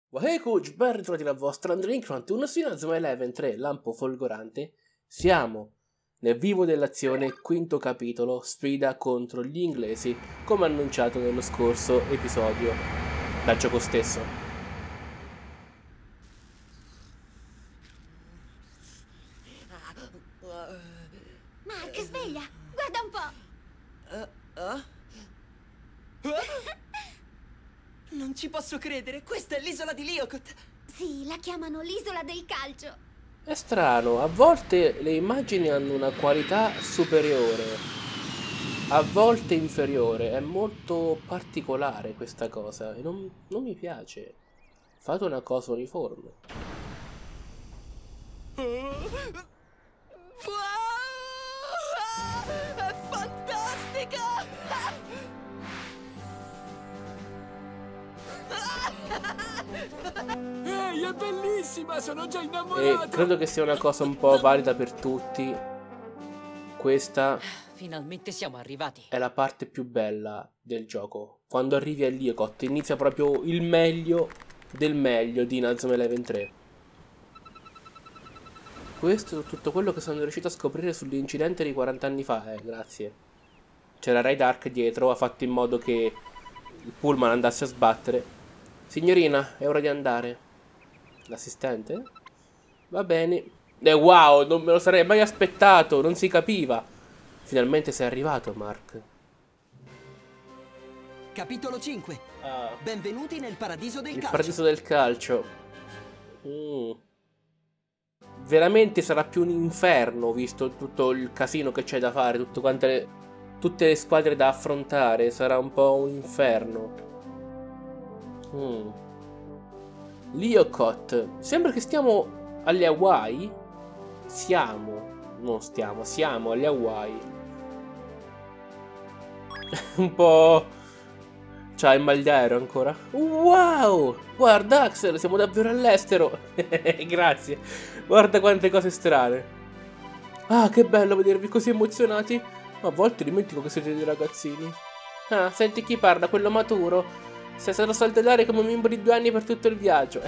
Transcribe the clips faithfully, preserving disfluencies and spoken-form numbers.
Wahey Kuj, ben ritrovati la vostra Andrincront, uno Inazuma Eleven tre, lampo folgorante. Siamo nel vivo dell'azione, quinto capitolo, sfida contro gli inglesi, come annunciato nello scorso episodio dal gioco stesso. Mark, sveglia! Guarda un po'! Uh, uh? Uh? Non ci posso credere, questa è l'isola di Lyokot! Sì, la chiamano l'isola del calcio. È strano, a volte le immagini hanno una qualità superiore, a volte inferiore, è molto particolare questa cosa e non, non mi piace. Fate una cosa uniforme. Wow! È fantastica! Ehi, è bellissima, sono già E innamorato! credo che sia una cosa un po' valida per tutti. Questa Finalmente siamo arrivati. è la parte più bella del gioco. Quando arrivi a Lyokot inizia proprio il meglio del meglio di Inazuma Eleven tre. Questo è tutto quello che sono riuscito a scoprire sull'incidente di quaranta anni fa, eh, grazie. C'era Ray Dark dietro, ha fatto in modo che il pullman andasse a sbattere. Signorina, è ora di andare. L'assistente? Va bene. Eh, wow, non me lo sarei mai aspettato, non si capiva. Finalmente sei arrivato, Mark. Capitolo cinque. Ah, Benvenuti nel paradiso del il calcio. paradiso del calcio. Mm. Veramente sarà più un inferno, visto tutto il casino che c'è da fare, tutto quante le, tutte le squadre da affrontare. Sarà un po' un inferno. Mm. Lyokot. Sembra che stiamo alle Hawaii. Siamo. Non stiamo, siamo alle Hawaii. Un po'. C'ha il mal d'aereo ancora. Wow! Guarda Axel, siamo davvero all'estero. Grazie. Guarda quante cose strane. Ah, che bello vedervi così emozionati. A volte dimentico che siete dei ragazzini. Ah, senti chi parla, quello maturo. Sei stato saltellare come un membro di due anni per tutto il viaggio.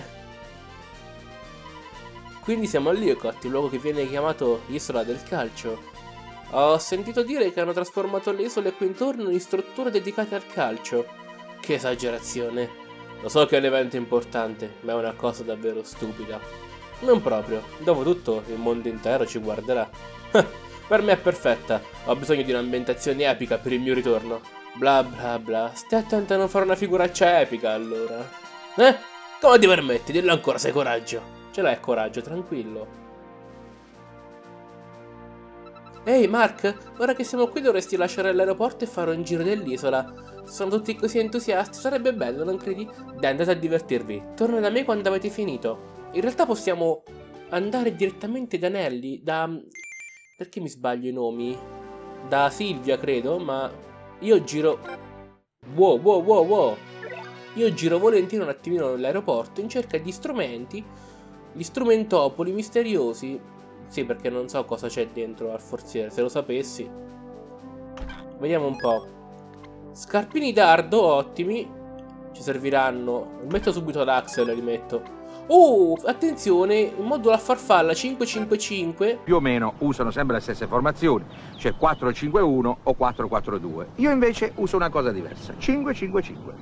Quindi siamo a Lyokot, il luogo che viene chiamato Isola del Calcio. Ho sentito dire che hanno trasformato le isole qui intorno in strutture dedicate al calcio. Che esagerazione. Lo so che è un evento importante, ma è una cosa davvero stupida. Non proprio. Dopotutto il mondo intero ci guarderà. Per me è perfetta. Ho bisogno di un'ambientazione epica per il mio ritorno. Bla bla bla. Stai attento a non fare una figuraccia epica, allora. Eh? Come ti permetti? Dillo ancora, se hai coraggio. Ce l'hai coraggio, tranquillo. Ehi Mark, ora che siamo qui dovresti lasciare l'aeroporto e fare un giro dell'isola. Se sono tutti così entusiasti, sarebbe bello, non credi? Dai, andate a divertirvi. Torna da me quando avete finito. In realtà possiamo andare direttamente da Nelly, da... Perché mi sbaglio i nomi? Da Silvia, credo, ma... Io giro... Wow, wow, wow, wow. Io giro volentieri un attimino nell'aeroporto in cerca di strumenti, gli strumentopoli misteriosi. Sì, perché non so cosa c'è dentro al forziere, se lo sapessi. Vediamo un po'. Scarpini dardo, ottimi. Ci serviranno. Li metto subito ad Axel, li metto. Oh, attenzione, il modulo a farfalla cinque cinque cinque. Più o meno usano sempre le stesse formazioni, cioè quattro cinque uno o quattro quattro due. Io invece uso una cosa diversa, cinque cinque cinque.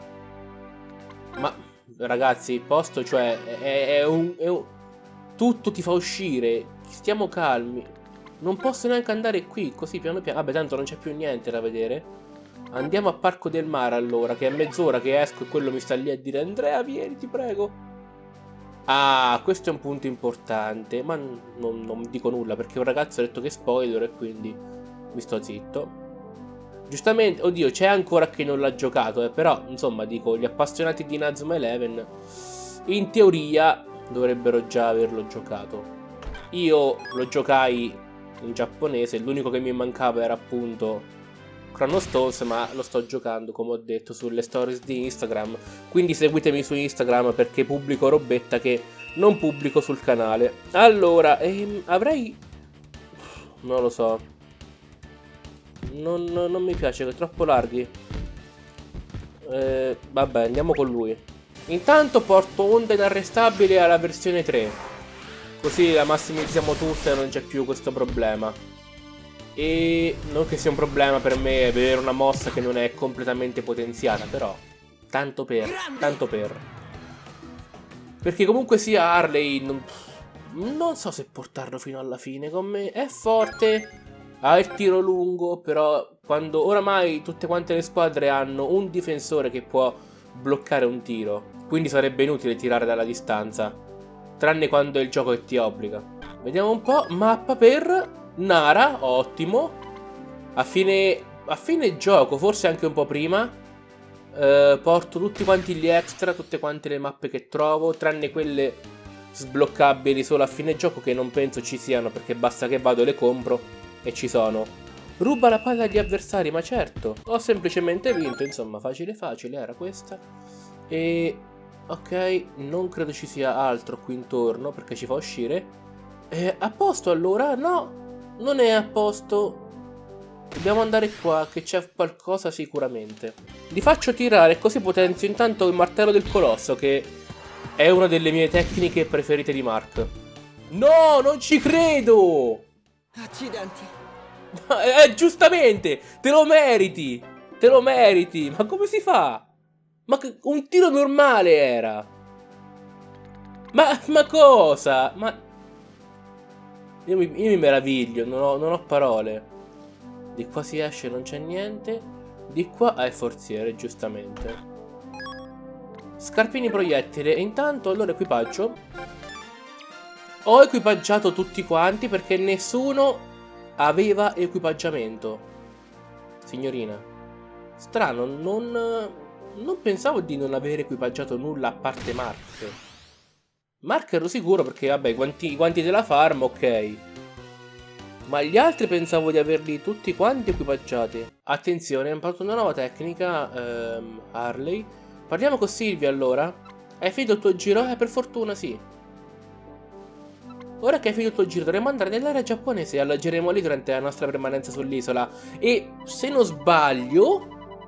Ma ragazzi, il posto, cioè, è, è, un, è un... Tutto ti fa uscire. Stiamo calmi. Non posso neanche andare qui, così piano piano. Vabbè, tanto non c'è più niente da vedere. Andiamo a Parco del Mare allora, che è mezz'ora che esco e quello mi sta lì a dire Andrea, vieni, ti prego. Ah, questo è un punto importante, ma non, non dico nulla perché un ragazzo ha detto che spoiler e quindi mi sto zitto. Giustamente, oddio, c'è ancora chi non l'ha giocato, eh, però, insomma, dico, gli appassionati di Inazuma Eleven in teoria dovrebbero già averlo giocato. Io lo giocai in giapponese, l'unico che mi mancava era appunto Chrono Stones, ma lo sto giocando, come ho detto, sulle stories di Instagram. Quindi seguitemi su Instagram perché pubblico robetta che non pubblico sul canale. Allora, ehm, avrei... non lo so. Non, non mi piace, che è troppo larghi. Eh, vabbè, andiamo con lui. Intanto porto onda inarrestabile alla versione tre, così la massimizziamo tutta e non c'è più questo problema. E non che sia un problema per me vedere una mossa che non è completamente potenziata, però tanto per, tanto per. Perché comunque sia Harley, non, non so se portarlo fino alla fine con me. È forte, ha il tiro lungo, però quando oramai tutte quante le squadre hanno un difensore che può bloccare un tiro, quindi sarebbe inutile tirare dalla distanza, tranne quando il gioco ti obbliga. Vediamo un po', mappa per Nara, ottimo. A fine, a fine gioco, forse anche un po' prima, eh, porto tutti quanti gli extra, tutte quante le mappe che trovo, tranne quelle sbloccabili solo a fine gioco, che non penso ci siano, perché basta che vado e le compro e ci sono. Ruba la palla agli avversari, ma certo, ho semplicemente vinto, insomma, facile facile era questa. E ok, non credo ci sia altro qui intorno perché ci fa uscire. È a posto allora? No, non è a posto. Dobbiamo andare qua, che c'è qualcosa sicuramente. Li faccio tirare, così potenzio intanto il martello del colosso, che è una delle mie tecniche preferite di Mark. No, non ci credo! Accidenti. Eh, giustamente, te lo meriti, te lo meriti. Ma come si fa? Ma un tiro normale era. Ma, ma cosa? Ma io mi, io mi meraviglio, non ho, non ho parole. Di qua si esce, non c'è niente. Di qua è forziere, giustamente. Scarpini proiettile. E intanto allora equipaggio. Ho equipaggiato tutti quanti perché nessuno aveva equipaggiamento. Signorina, strano, non, non pensavo di non aver equipaggiato nulla a parte Mark. Mark ero sicuro perché vabbè, i guanti, i guanti della farm, ok. Ma gli altri pensavo di averli tutti quanti equipaggiati. Attenzione, ho imparato una nuova tecnica, ehm, Harley. Parliamo con Silvia allora. Hai finito il tuo giro? Eh, per fortuna sì. Ora che hai finito il tuo giro dovremo andare nell'area giapponese e alloggeremo lì durante la nostra permanenza sull'isola. E se non sbaglio,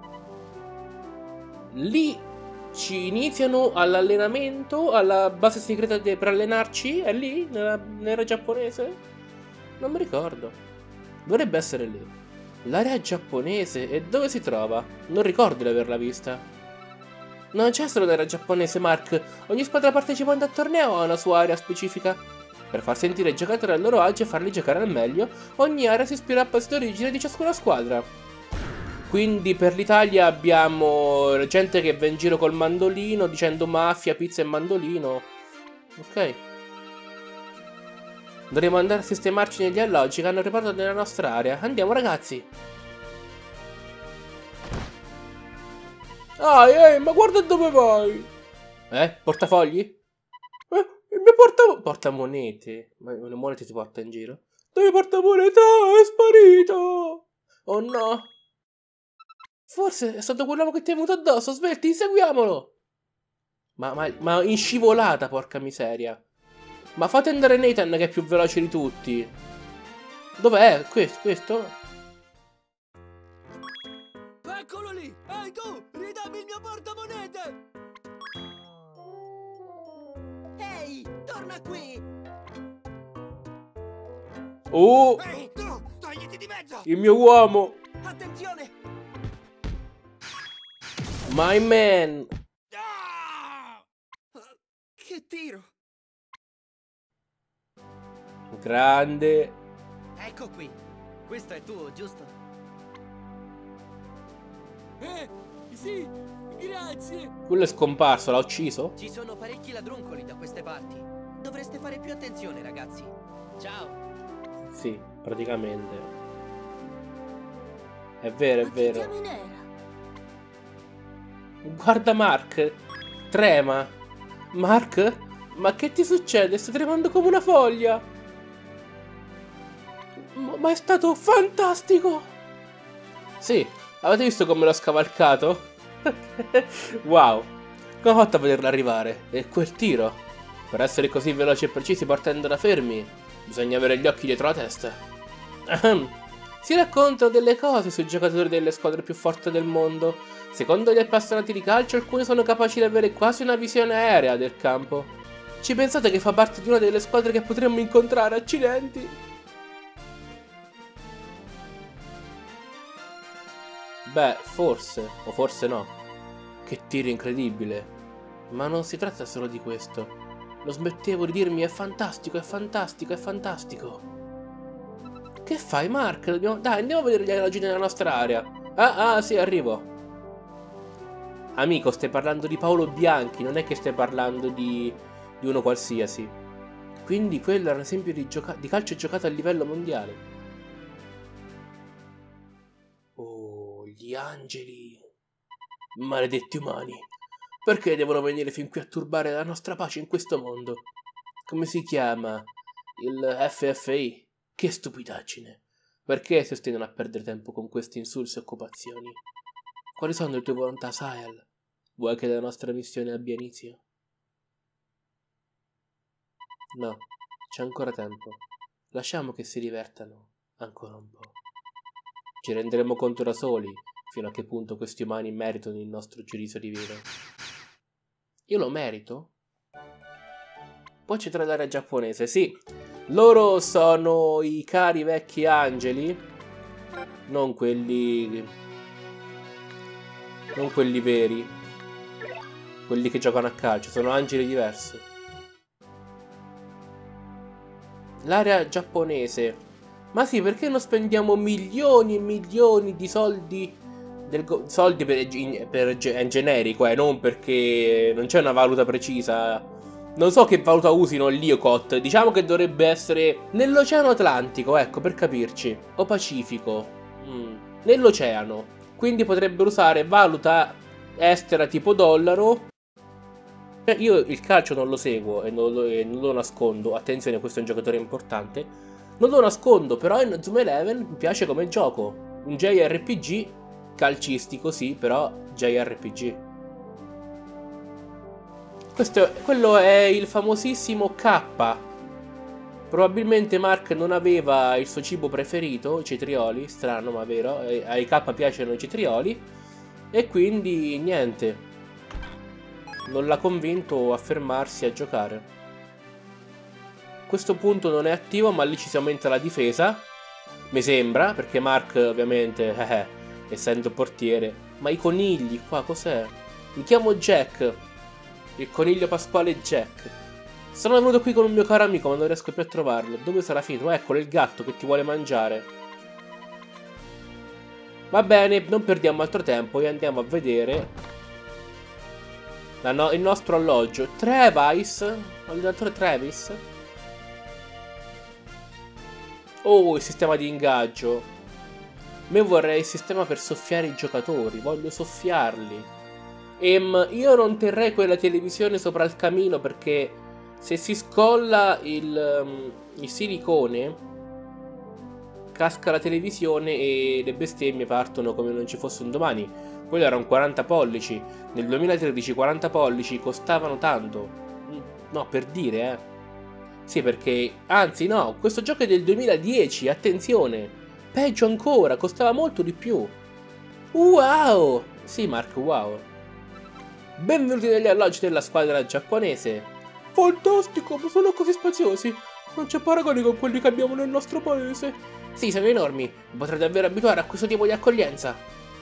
lì ci iniziano all'allenamento, alla base segreta per allenarci? È lì? Nell'area giapponese? Non mi ricordo. Dovrebbe essere lì. L'area giapponese? E dove si trova? Non ricordo di averla vista. Non c'è solo l'area giapponese, Mark. Ogni squadra partecipante al torneo ha una sua area specifica. Per far sentire i giocatori al loro agio e farli giocare al meglio, ogni area si ispira al paese d'origine di ciascuna squadra. Quindi per l'Italia abbiamo gente che va in giro col mandolino dicendo mafia, pizza e mandolino. Ok. Dovremo andare a sistemarci negli alloggi che hanno preparato nella nostra area. Andiamo ragazzi. Ah, ehi, ma guarda dove vai. Eh, portafogli? Eh, il mio porta... portamonete. Ma le monete si porta in giro? Dove portamonete? È sparito. Oh no. Forse è stato quell'uomo che ti è venuto addosso. Svelti, inseguiamolo. Ma, ma, ma in scivolata, porca miseria. Ma fate andare Nathan che è più veloce di tutti. Dov'è? Questo? Questo? Eccolo lì! Ehi tu! Ridammi il mio portamonete! Ehi, torna qui! Oh! Ehi, tu! Togliti di mezzo! Il mio uomo! Attenzione! My man! Ah! Che tiro! Grande! Ecco qui. Questo è tuo, giusto? Eh, sì, grazie! Quello è scomparso, l'ha ucciso? Ci sono parecchi ladruncoli da queste parti. Dovreste fare più attenzione, ragazzi. Ciao! Sì, praticamente. È vero, è vero. Guarda Mark! Trema! Mark? Ma che ti succede? Stai tremando come una foglia! Ma è stato fantastico! Sì, avete visto come l'ho scavalcato? Wow! Come ho fatto a vederlo arrivare? E quel tiro? Per essere così veloci e precisi partendo da fermi, bisogna avere gli occhi dietro la testa. Si raccontano delle cose sui giocatori delle squadre più forti del mondo. Secondo gli appassionati di calcio, alcuni sono capaci di avere quasi una visione aerea del campo. Ci pensate che fa parte di una delle squadre che potremmo incontrare? Accidenti! Beh, forse, o forse no. Che tiro incredibile. Ma non si tratta solo di questo. Non smettevo di dirmi è fantastico, è fantastico, è fantastico. Che fai, Mark? Dobbiamo... Dai, andiamo a vedere gli alloggi nella nostra area. Ah, ah, sì, arrivo. Amico, stai parlando di Paolo Bianchi, non è che stai parlando di, di uno qualsiasi. Quindi quello era un esempio di, gioca... di calcio giocato a livello mondiale. Oh, gli angeli. Maledetti umani. Perché devono venire fin qui a turbare la nostra pace in questo mondo? Come si chiama? Il F F I? Che stupidaggine. Perché si ostengono a perdere tempo con queste insulse occupazioni? Quali sono le tue volontà, Sael? Vuoi che la nostra missione abbia inizio? No, c'è ancora tempo. Lasciamo che si divertano ancora un po'. Ci renderemo conto da soli fino a che punto questi umani meritano il nostro giudizio divino. Io lo merito? Poi c'è tra l'area giapponese, sì. Loro sono i cari vecchi angeli. Non quelli... Non quelli veri. Quelli che giocano a calcio. Sono angeli diversi. L'area giapponese. Ma sì, perché non spendiamo milioni e milioni di soldi... Del soldi per, per è generico, eh, non perché non c'è una valuta precisa. Non so che valuta usino l'Iocot. Diciamo che dovrebbe essere nell'Oceano Atlantico, ecco, per capirci. O Pacifico. Mm. Nell'oceano. Quindi potrebbero usare valuta estera tipo dollaro. Io il calcio non lo seguo e non lo, e non lo nascondo. Attenzione, questo è un giocatore importante. Non lo nascondo, però in Zoom Eleven mi piace come gioco. Un J R P G calcistico, sì, però J R P G. Questo, quello è il famosissimo K. Probabilmente Mark non aveva il suo cibo preferito, i cetrioli, strano ma vero, ai K piacciono i cetrioli, e quindi niente, non l'ha convinto a fermarsi a giocare. A questo punto non è attivo, ma lì ci si aumenta la difesa, mi sembra, perché Mark ovviamente, eh, essendo portiere. Ma i conigli qua cos'è? Mi chiamo Jack. Il coniglio pasquale Jack. Sono venuto qui con un mio caro amico, ma non riesco più a trovarlo. Dove sarà finito? Eccolo, il gatto che ti vuole mangiare. Va bene, non perdiamo altro tempo e andiamo a vedere la no il nostro alloggio. Travis, allenatore Travis. Oh, il sistema di ingaggio. Me vorrei il sistema per soffiare i giocatori. Voglio soffiarli. Ehm, io non terrei quella televisione sopra il camino perché se si scolla il, um, il silicone casca la televisione e le bestemmie partono come non ci fosse un domani. Quello era un quaranta pollici. Nel duemilatredici quaranta pollici costavano tanto. No, per dire, eh. Sì, perché... Anzi, no, questo gioco è del duemiladieci, attenzione. Peggio ancora, costava molto di più. Wow! Sì, Mark, wow. Benvenuti negli alloggi della squadra giapponese. Fantastico, ma sono così spaziosi. Non c'è paragone con quelli che abbiamo nel nostro paese. Sì, sono enormi. Mi potrei davvero abituare a questo tipo di accoglienza.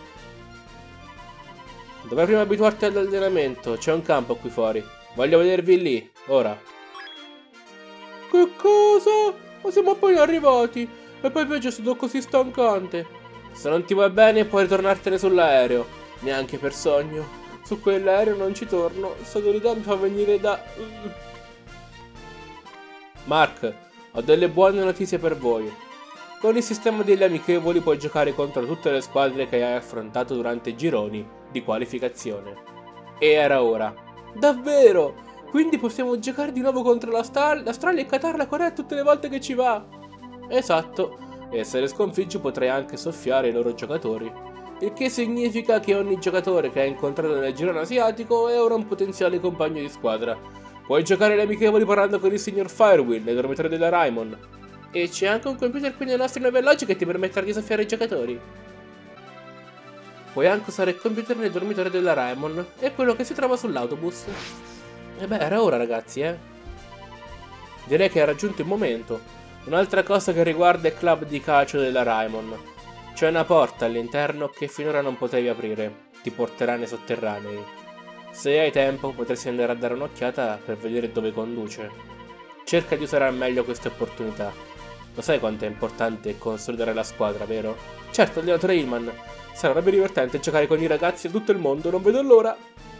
Dovrai prima abituarti all'allenamento. C'è un campo qui fuori. Voglio vedervi lì, ora. Che cosa? Ma siamo appena arrivati. E poi peggio è stato così stancante. Se non ti va bene puoi ritornartene sull'aereo. Neanche per sogno. Su quell'aereo non ci torno. Il saturità mi fa venire da... Mark, ho delle buone notizie per voi. Con il sistema degli amichevoli puoi giocare contro tutte le squadre che hai affrontato durante i gironi di qualificazione. E era ora. Davvero? Quindi possiamo giocare di nuovo contro l'Australia e Qatar, la Corea tutte le volte che ci va? Esatto. E se le sconfiggi potrai anche soffiare i loro giocatori. Il che significa che ogni giocatore che hai incontrato nel girone asiatico è ora un potenziale compagno di squadra. Puoi giocare le amichevoli parlando con il signor Firewheel nei dormitori della Raimon. E c'è anche un computer qui nei nostri nuovi alloggi che ti permetterà di soffiare i giocatori. Puoi anche usare il computer nel dormitorio della Raimon. È quello che si trova sull'autobus. E beh, era ora ragazzi, eh. Direi che è raggiunto il momento. Un'altra cosa che riguarda il club di calcio della Raimon. C'è una porta all'interno che finora non potevi aprire. Ti porterà nei sotterranei. Se hai tempo potresti andare a dare un'occhiata per vedere dove conduce. Cerca di usare al meglio queste opportunità. Lo sai quanto è importante consolidare la squadra, vero? Certo, allenatore Hillman. Sarà proprio divertente giocare con i ragazzi di tutto il mondo, non vedo l'ora.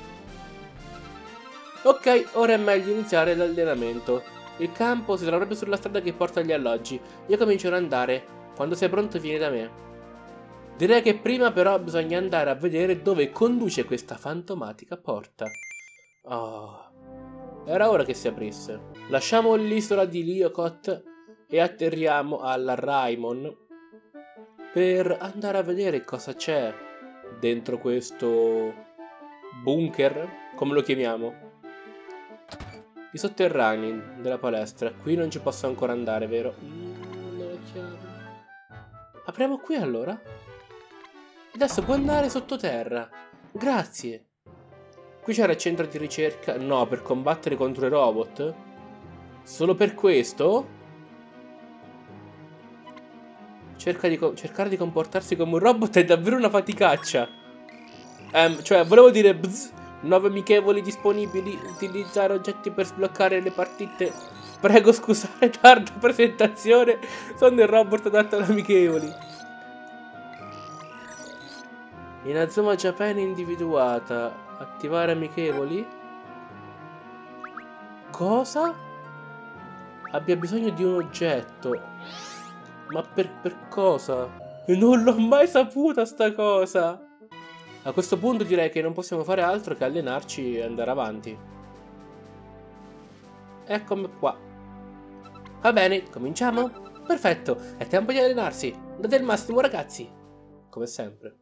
Ok, ora è meglio iniziare l'allenamento. Il campo si trova proprio sulla strada che porta agli alloggi. Io comincerò ad andare. Quando sei pronto vieni da me. Direi che prima però bisogna andare a vedere dove conduce questa fantomatica porta. Oh, era ora che si aprisse. Lasciamo l'isola di Lyokot e atterriamo alla Raimon per andare a vedere cosa c'è dentro questo bunker, come lo chiamiamo. I sotterranei della palestra. Qui non ci posso ancora andare, vero? Mm, non ho chiave. Apriamo qui allora. Adesso può andare sottoterra. Grazie. Qui c'era il centro di ricerca. No, per combattere contro i robot. Solo per questo? Cerca di cercare di comportarsi come un robot è davvero una faticaccia. Um, cioè, volevo dire bzz, nuove amichevoli disponibili. Utilizzare oggetti per sbloccare le partite. Prego scusare, tarda presentazione. Sono il robot adatto alle amichevoli. Inazuma Japan individuata. Attivare amichevoli. Cosa? Abbia bisogno di un oggetto. Ma per, per cosa? Non l'ho mai saputa sta cosa. A questo punto direi che non possiamo fare altro che allenarci e andare avanti. Eccomi qua. Va bene, cominciamo? Perfetto, è tempo di allenarsi. Date il massimo ragazzi. Come sempre.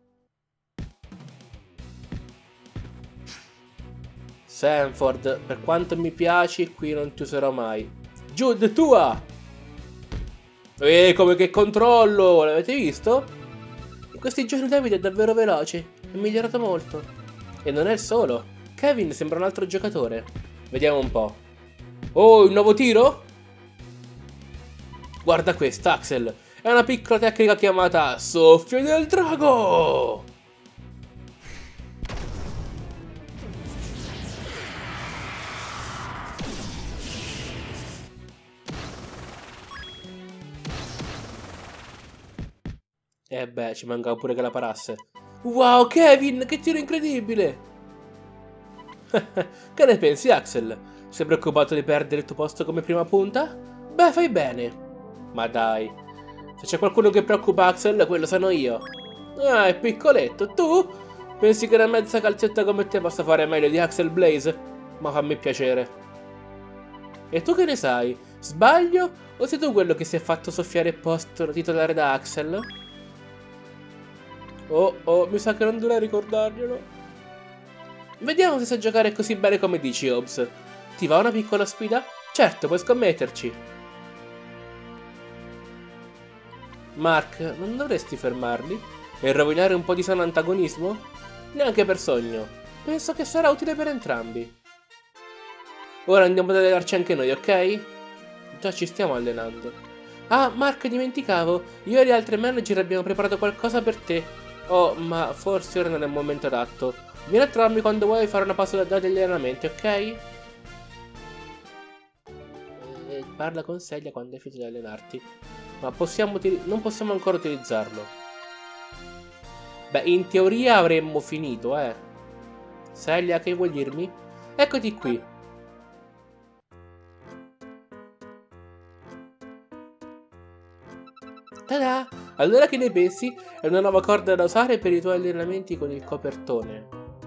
Sanford, per quanto mi piaci, qui non ti userò mai. Jude, tua! E come che controllo, l'avete visto? In questi giorni David è davvero veloce, è migliorato molto. E non è il solo, Kevin sembra un altro giocatore. Vediamo un po'. Oh, il nuovo tiro? Guarda questa, Axel, è una piccola tecnica chiamata Soffio del Drago! Eh beh, ci mancava pure che la parasse. Wow, Kevin, che tiro incredibile! Che ne pensi, Axel? Sei preoccupato di perdere il tuo posto come prima punta? Beh, fai bene. Ma dai, se c'è qualcuno che preoccupa Axel, quello sono io. Ah, è piccoletto. Tu? Pensi che una mezza calzetta come te possa fare meglio di Axel Blaze? Ma fammi piacere. E tu che ne sai? Sbaglio? O sei tu quello che si è fatto soffiare il posto titolare da Axel? Oh, oh, mi sa che non dovrei ricordarglielo. Vediamo se sai giocare così bene come dici, Hobbs. Ti va una piccola sfida? Certo, puoi scommetterci. Mark, non dovresti fermarli? E rovinare un po' di sano antagonismo? Neanche per sogno. Penso che sarà utile per entrambi. Ora andiamo ad allenarci anche noi, ok? Già ci stiamo allenando. Ah, Mark, dimenticavo. Io e gli altri manager abbiamo preparato qualcosa per te. Oh, ma forse ora non è il momento adatto. Vieni a trovarmi quando vuoi fare una pausa da degli allenamenti, ok? E parla con Celia quando hai finito di allenarti. Ma possiamo non possiamo ancora utilizzarlo. Beh, in teoria avremmo finito, eh. Celia, che vuoi dirmi? Eccoti qui. Tada! Allora che ne pensi? È una nuova corda da usare per i tuoi allenamenti con il copertone.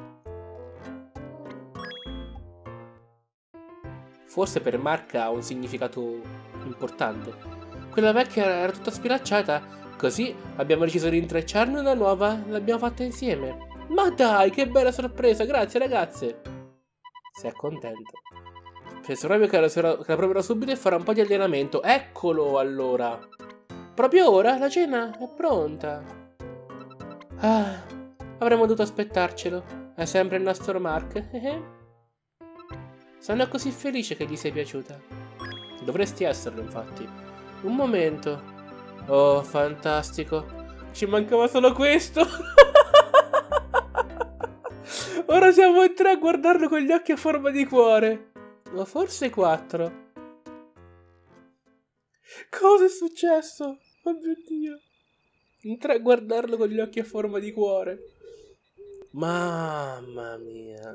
Forse per Mark ha un significato importante. Quella vecchia era tutta spilacciata, così abbiamo deciso di intrecciarne una nuova e l'abbiamo fatta insieme. Ma dai, che bella sorpresa, grazie ragazze! Sei contento? Penso proprio che la, che la proverò subito e farò un po' di allenamento. Eccolo allora. Proprio ora la cena è pronta. Ah, avremmo dovuto aspettarcelo. È sempre il nostro Mark. Sono così felice che gli sei piaciuta. Dovresti esserlo, infatti. Un momento. Oh, fantastico. Ci mancava solo questo. Ora siamo in tre a guardarlo con gli occhi a forma di cuore. O forse quattro. Cosa è successo? Oh mio Dio. In tre a guardarlo con gli occhi a forma di cuore. Mamma mia.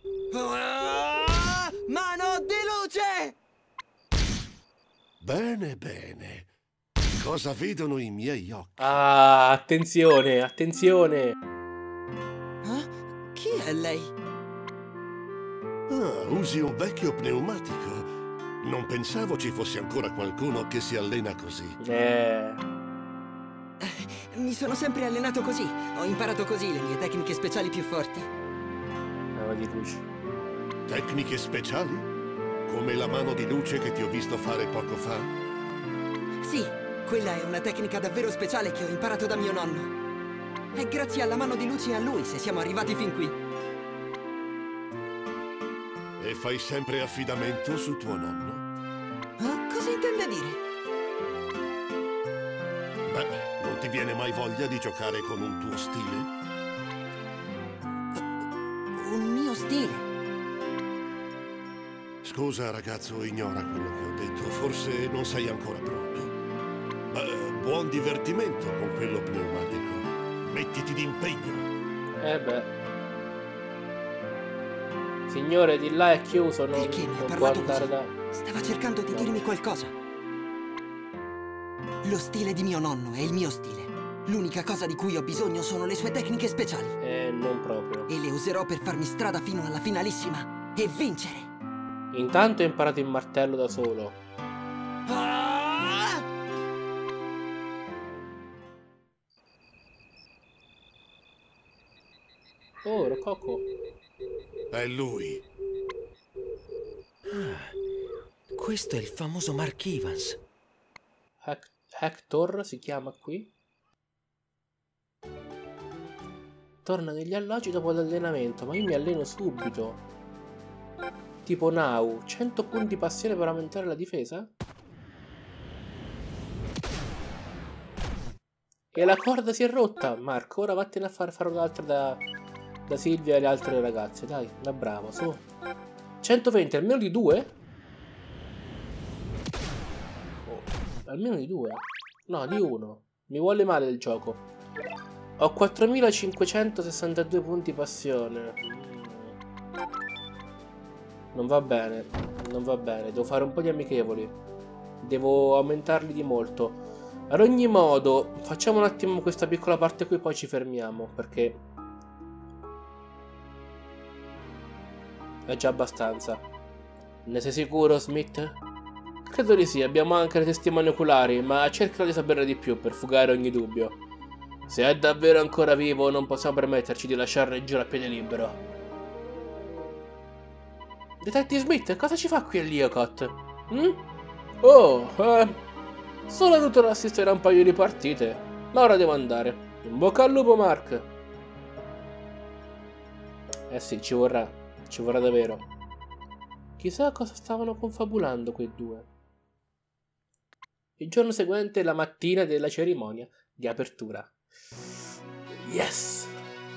Ah, mano di luce! Bene, bene. Cosa vedono i miei occhi? Ah, attenzione, attenzione. Eh? Chi è lei? Ah, usi un vecchio pneumatico. Non pensavo ci fosse ancora qualcuno che si allena così. Eh. Mi sono sempre allenato così. Ho imparato così le mie tecniche speciali più forti. Mano di luce. Tecniche speciali? Come la mano di luce che ti ho visto fare poco fa? Sì, quella è una tecnica davvero speciale che ho imparato da mio nonno. È grazie alla mano di luce e a lui se siamo arrivati fin qui. E fai sempre affidamento su tuo nonno? Ah, cosa intende dire? Beh, non ti viene mai voglia di giocare con un tuo stile? Un mio stile? Scusa ragazzo, ignora quello che ho detto. Forse non sei ancora pronto. Beh, buon divertimento con quello pneumatico. Mettiti d'impegno. Eh beh. Signore, di là è chiuso, non, Perché mi ha non parlato guardare così? da... Stava cercando di dirmi qualcosa. Lo stile di mio nonno è il mio stile. L'unica cosa di cui ho bisogno sono le sue tecniche speciali. Eh, non proprio. E le userò per farmi strada fino alla finalissima e vincere. Intanto ho imparato il martello da solo. Ah! Oh, Rococo. È lui. Ah, questo è il famoso Mark Evans. Hec Hector si chiama qui. Torna negli alloggi dopo l'allenamento, ma io mi alleno subito. Tipo now, cento punti passione per aumentare la difesa? E la corda si è rotta, Marco, ora vattene a far fare un'altra da, da Silvia e le altre ragazze, dai, da bravo, su. centoventi, almeno di due? Oh, almeno di due? No, di uno. Mi vuole male il gioco. Ho quattromilacinquecentosessantadue punti passione. Non va bene, non va bene, devo fare un po' di amichevoli. Devo aumentarli di molto. Ad ogni modo, facciamo un attimo questa piccola parte qui, poi ci fermiamo, perché è già abbastanza. Ne sei sicuro, Smith? Credo di sì, abbiamo anche le testimoni oculari, ma cercherò di saperne di più per fugare ogni dubbio. Se è davvero ancora vivo, non possiamo permetterci di lasciarlo in giro a piede libero. Detective Smith, cosa ci fa qui a Leocott? Mm? Oh, eh, sono venuto ad assistere a un paio di partite, ma ora devo andare. In bocca al lupo, Mark. Eh sì, ci vorrà, ci vorrà davvero. Chissà cosa stavano confabulando quei due. Il giorno seguente, la mattina della cerimonia di apertura. Yes!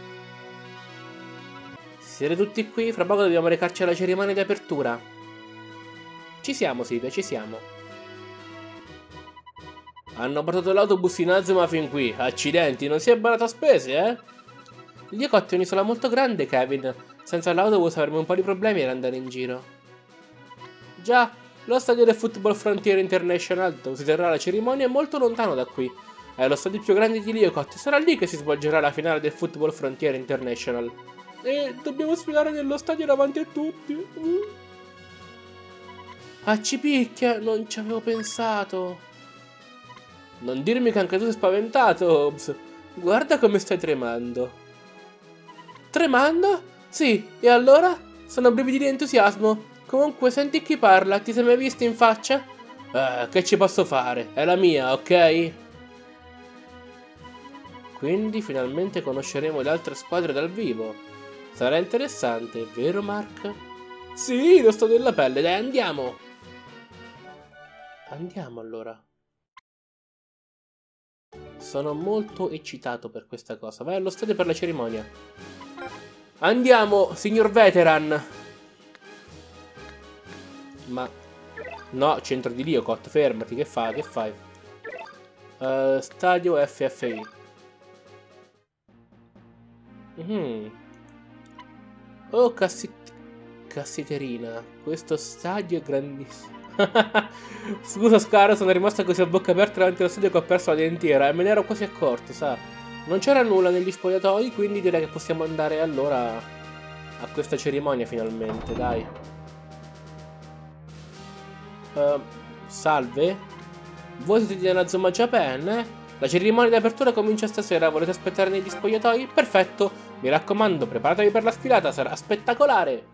Siete tutti qui? Fra poco dobbiamo recarci alla cerimonia di apertura. Ci siamo, Silvia, ci siamo. Hanno portato l'autobus in Azuma fin qui. Accidenti, non si è barato a spese, eh? Leocott è un'isola molto grande, Kevin. Senza l'autobus avremo un po' di problemi ad andare in giro. Già, lo stadio del Football Frontier International, dove si terrà la cerimonia, è molto lontano da qui. È lo stadio più grande di Leocott. Sarà lì che si svolgerà la finale del Football Frontier International. E dobbiamo sfilare nello stadio davanti a tutti. Mm. Ah, ci picchia, non ci avevo pensato. Non dirmi che anche tu sei spaventato, Hobbs. Guarda come stai tremando. Tremando? Sì, e allora? Sono brividi di entusiasmo. Comunque, senti chi parla? Ti sei mai visto in faccia? Eh, che ci posso fare? È la mia, ok? Quindi finalmente conosceremo le altre squadre dal vivo. Sarà interessante, vero Mark? Sì, lo sto nella pelle, dai, andiamo! Andiamo allora. Sono molto eccitato per questa cosa. Vai allo stadio per la cerimonia. Andiamo, signor veteran! Ma... no, centro di Liocott, fermati, che fai? Che fai? Uh, stadio F F I. Mm. Oh, cassi... cassiterina. Questo stadio è grandissimo. Scusa Scar, sono rimasto così a bocca aperta davanti allo stadio che ho perso la dentiera e me ne ero quasi accorto, sa. Non c'era nulla negli spogliatoi, quindi direi che possiamo andare allora a questa cerimonia finalmente, dai. Uh, salve. Voi siete di Inazuma Japan, eh? La cerimonia di apertura comincia stasera, volete aspettare negli spogliatoi? Perfetto, mi raccomando, preparatevi per la sfilata, sarà spettacolare!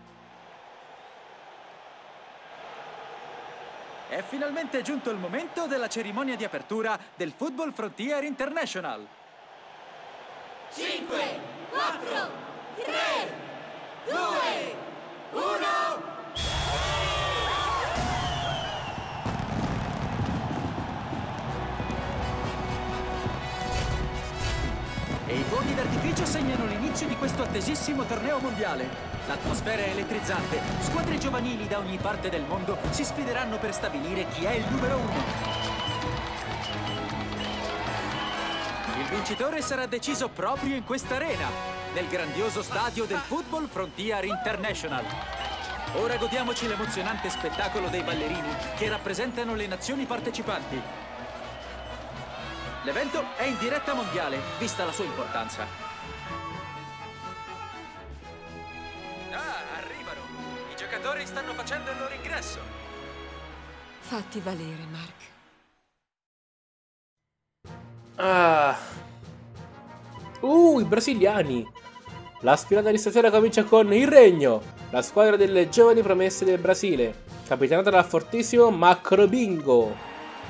È finalmente giunto il momento della cerimonia di apertura del Football Frontier International. cinque, quattro, tre, due, uno... E i fuochi d'artificio segnano l'inizio di questo attesissimo torneo mondiale. L'atmosfera è elettrizzante. Squadre giovanili da ogni parte del mondo si sfideranno per stabilire chi è il numero uno. Il vincitore sarà deciso proprio in questa arena, nel grandioso stadio del Football Frontier International. Ora godiamoci l'emozionante spettacolo dei ballerini che rappresentano le nazioni partecipanti. L'evento è in diretta mondiale, vista la sua importanza. Ah, arrivano! I giocatori stanno facendo il loro ingresso. Fatti valere, Mark. Ah. Uh, i brasiliani! La sfilata di stasera comincia con il Regno, la squadra delle giovani promesse del Brasile, capitanata dal fortissimo Macro Bingo.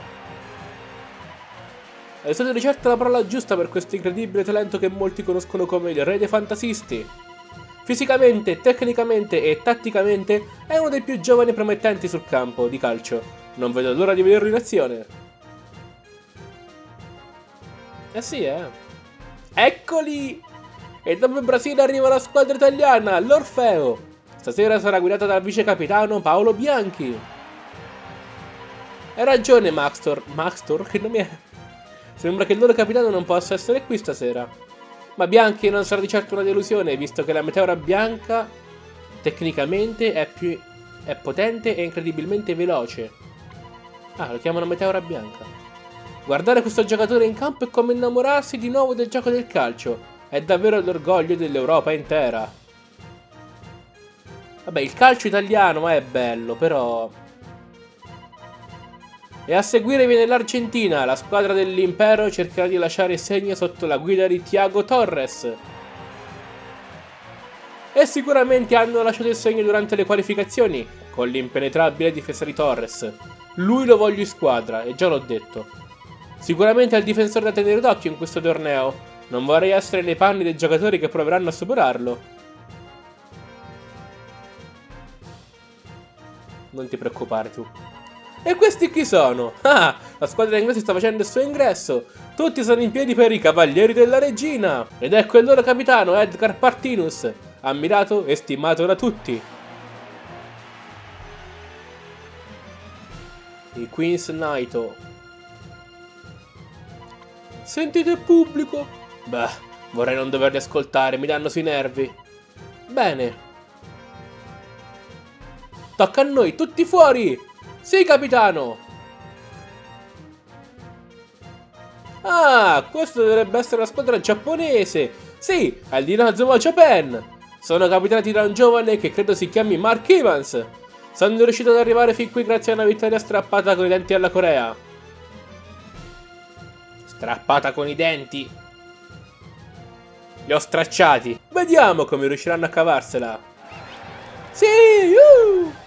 È stata di certo la parola giusta per questo incredibile talento che molti conoscono come il re dei fantasisti. Fisicamente, tecnicamente e tatticamente è uno dei più giovani e promettenti sul campo di calcio. Non vedo l'ora di vederlo in azione. Eh sì, eh. Eccoli! E dopo il Brasile arriva la squadra italiana, l'Orfeo. Stasera sarà guidata dal vice capitano Paolo Bianchi. Hai ragione, Maxtor. Maxtor? Che nome è? Sembra che il loro capitano non possa essere qui stasera. Ma Bianchi non sarà di certo una delusione, visto che la meteora bianca tecnicamente è più è potente e incredibilmente veloce. Ah, lo chiamano meteora bianca. Guardare questo giocatore in campo è come innamorarsi di nuovo del gioco del calcio. È davvero l'orgoglio dell'Europa intera. Vabbè, il calcio italiano è bello, però... E a seguire viene l'Argentina, la squadra dell'impero cercherà di lasciare segno sotto la guida di Thiago Torres. E sicuramente hanno lasciato il segno durante le qualificazioni, con l'impenetrabile difesa di Torres. Lui lo voglio in squadra, e già l'ho detto. Sicuramente è il difensore da tenere d'occhio in questo torneo. Non vorrei essere nei panni dei giocatori che proveranno a superarlo. Non ti preoccupare tu. E questi chi sono? Ah, la squadra inglese sta facendo il suo ingresso. Tutti sono in piedi per i Cavalieri della Regina. Ed ecco il loro capitano, Edgar Partinus, ammirato e stimato da tutti. I Queens Naito. Sentite il pubblico? Beh, vorrei non doverli ascoltare, mi danno sui nervi. Bene. Tocca a noi, tutti fuori! Sì, capitano! Ah, questo dovrebbe essere la squadra giapponese! Sì, è il Inazuma Japan! Sono capitanati da un giovane che credo si chiami Mark Evans! Sono riuscito ad arrivare fin qui grazie a una vittoria strappata con i denti alla Corea. Strappata con i denti? Li ho stracciati! Vediamo come riusciranno a cavarsela! Sì! Uh!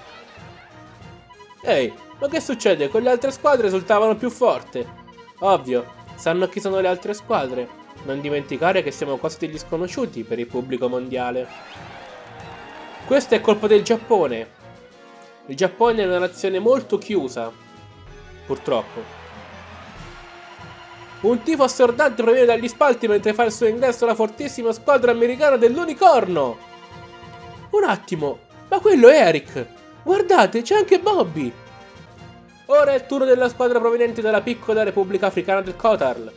Ehi, ma che succede? Con le altre squadre risultavano più forti. Ovvio, sanno chi sono le altre squadre. Non dimenticare che siamo quasi degli sconosciuti per il pubblico mondiale. Questo è colpa del Giappone. Il Giappone è una nazione molto chiusa. Purtroppo. Un tifo assordante proviene dagli spalti mentre fa il suo ingresso la fortissima squadra americana dell'Unicorno. Un attimo, ma quello è Eric. Guardate, c'è anche Bobby. Ora è il turno della squadra proveniente dalla piccola Repubblica Africana del Kotal.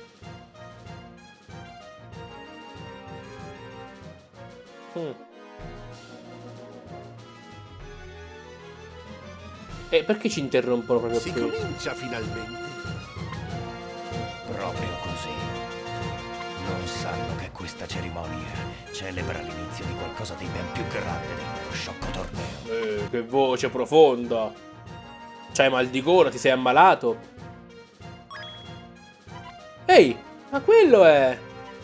Hmm. E perché ci interrompono proprio Si qui? comincia finalmente. Proprio così. Non sanno che questa cerimonia celebra l'inizio di qualcosa di ben più grande del loro sciocco torneo. Eh, che voce profonda. C'hai mal di gola, ti sei ammalato. Ehi, ma quello è...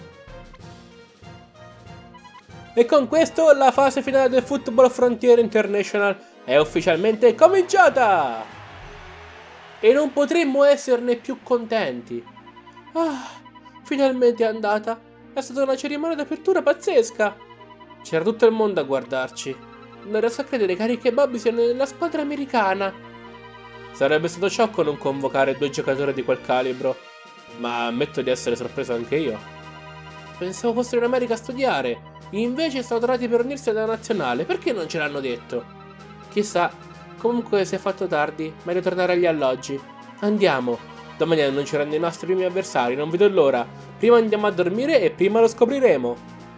E con questo la fase finale del Football Frontier International è ufficialmente cominciata! E non potremmo esserne più contenti. Ah, finalmente è andata. È stata una cerimonia d'apertura pazzesca. C'era tutto il mondo a guardarci. Non riesco a credere che Eric e Bobby siano nella squadra americana. Sarebbe stato sciocco non convocare due giocatori di quel calibro, ma ammetto di essere sorpreso anche io. Pensavo fossero in America a studiare, invece sono tornati per unirsi alla nazionale. Perché non ce l'hanno detto? Chissà. Comunque si è fatto tardi, meglio tornare agli alloggi. Andiamo. Domani annunceranno i nostri primi avversari, non vedo l'ora. Prima andiamo a dormire e prima lo scopriremo.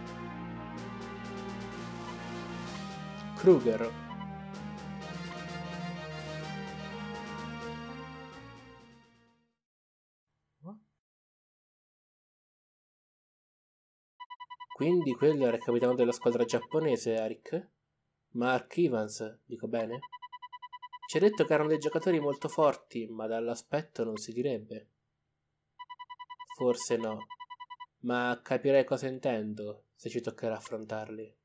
Kruger. Quindi quello era il capitano della squadra giapponese, Eric? Mark Evans, dico bene? Ci ha detto che erano dei giocatori molto forti, ma dall'aspetto non si direbbe. Forse no, ma capirei cosa intendo se ci toccherà affrontarli.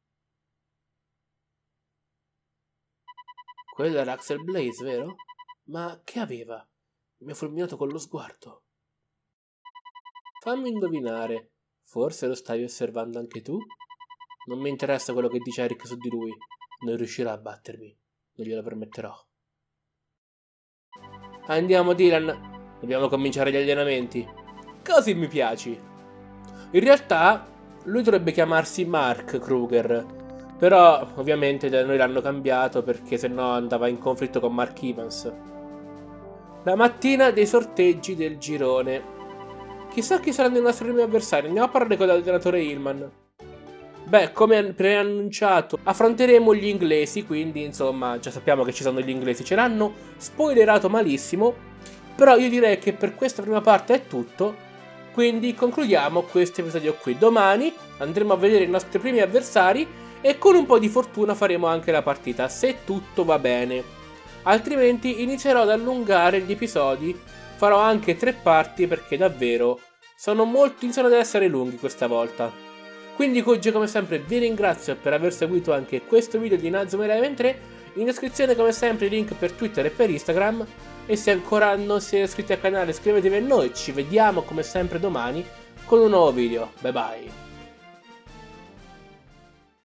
Quello era Axel Blaze, vero? Ma che aveva? Mi ha fulminato con lo sguardo. Fammi indovinare, forse lo stai osservando anche tu? Non mi interessa quello che dice Eric su di lui, non riuscirà a battermi, non glielo permetterò. Andiamo Dylan, dobbiamo cominciare gli allenamenti. Così mi piaci. In realtà lui dovrebbe chiamarsi Mark Kruger, però ovviamente da noi l'hanno cambiato perché sennò andava in conflitto con Mark Evans. La mattina dei sorteggi del girone. Chissà chi saranno i nostri primi avversari, andiamo a parlare con l'allenatore Hillman. Beh, come preannunciato, affronteremo gli inglesi, quindi insomma già sappiamo che ci sono gli inglesi, ce l'hanno spoilerato malissimo, però io direi che per questa prima parte è tutto, quindi concludiamo questo episodio qui. Domani andremo a vedere i nostri primi avversari e con un po' di fortuna faremo anche la partita, se tutto va bene, altrimenti inizierò ad allungare gli episodi, farò anche tre parti perché davvero sono molto, iniziano ad essere lunghi questa volta. Quindi Koji come sempre vi ringrazio per aver seguito anche questo video di Inazuma Eleven tre, in descrizione come sempre i link per Twitter e per Instagram, e se ancora non siete iscritti al canale iscrivetevi a noi, ci vediamo come sempre domani con un nuovo video, bye bye!